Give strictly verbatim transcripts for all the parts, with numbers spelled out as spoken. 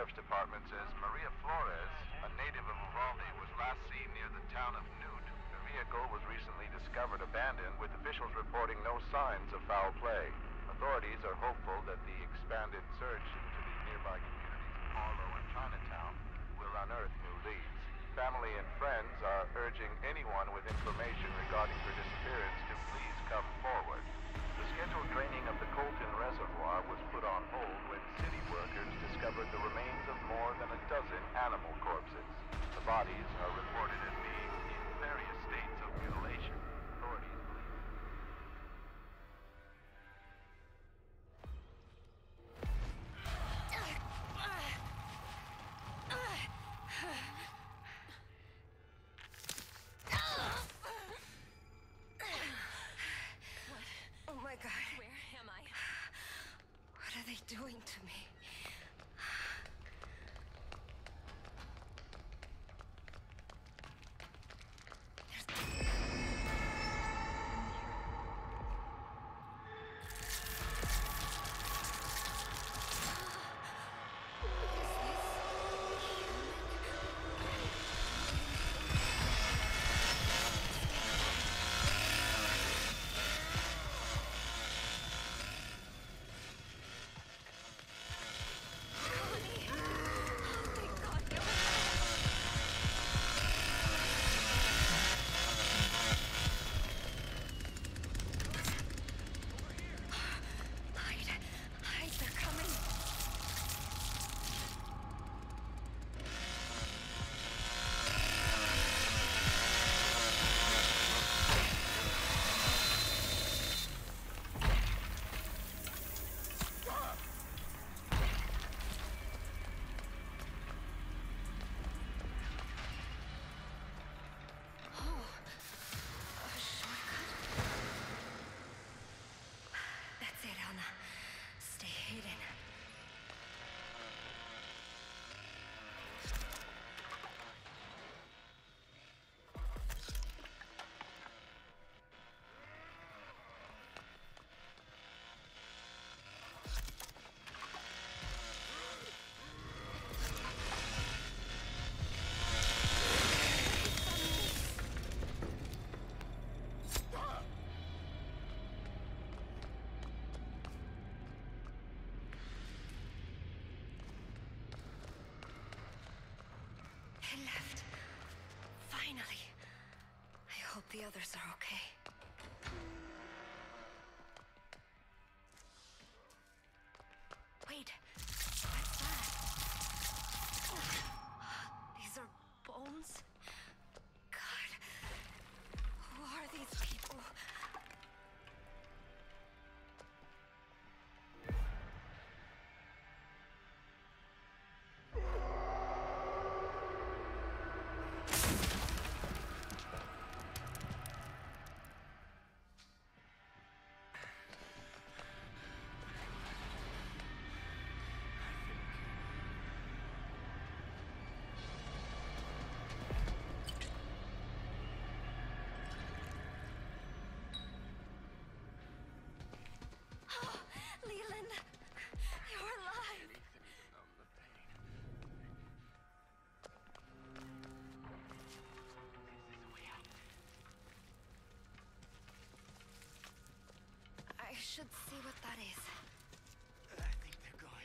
Sheriff's Department says Maria Flores, a native of Uvalde, was last seen near the town of Newt. Her vehicle was recently discovered abandoned, with officials reporting no signs of foul play. Authorities are hopeful that the expanded search into the nearby communities of Harlow and Chinatown will unearth new leads. Family and friends are urging anyone with information regarding her disappearance to please come forward. The scheduled draining of the Colton Reservoir was put on hold when city workers discovered the remains of more than a dozen animal corpses. The bodies are reported as being in various states of mutilation. Authorities believe... Oh my God. Where am I? What are they doing to me? They left. Finally. I hope the others are okay. Wait. What's that? These are bones? God. Who are these people? Leland, you're alive. I should see what that is. I think they're gone.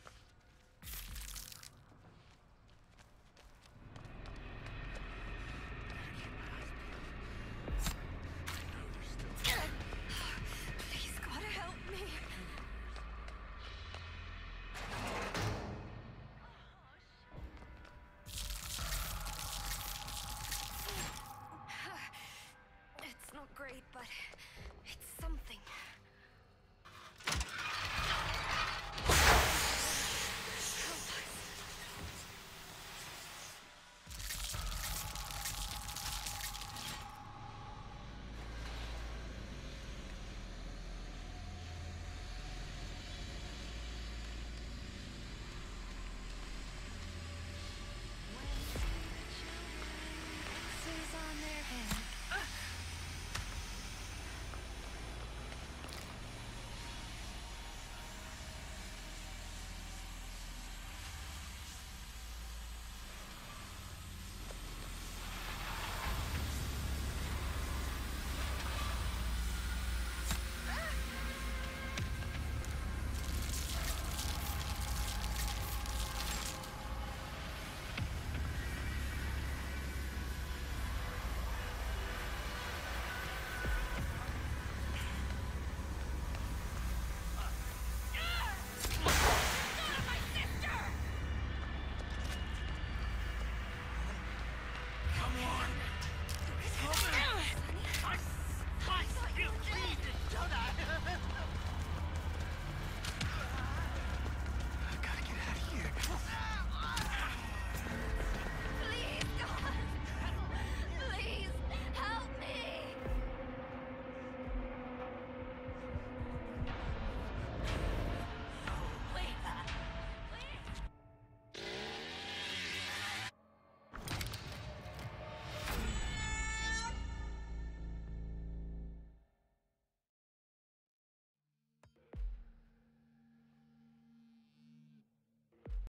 Please, God, help me. It's not great, but it's something. someone.